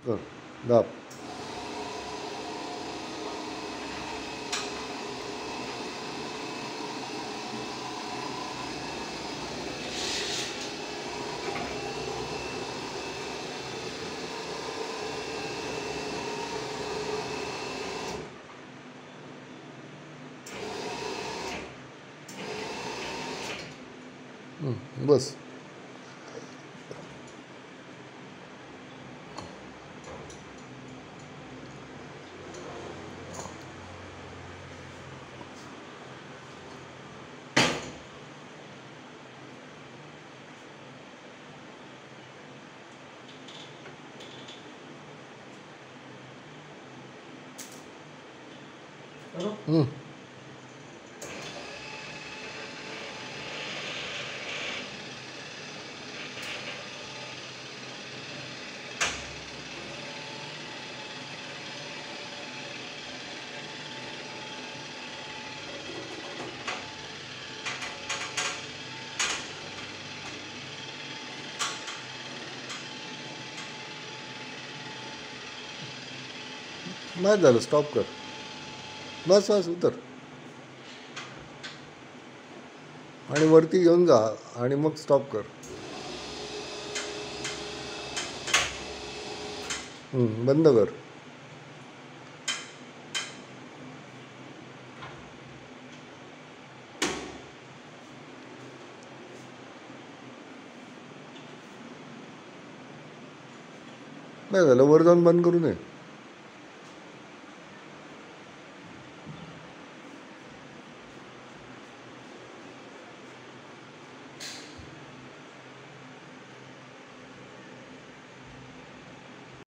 कर दाब. बस. नाही झालं, स्टॉप कर. बस बस उतर आणि वरती घेऊन जा आणि मग स्टॉप कर. बंद कर. नाही झालं, वर जाऊन बंद करू नये.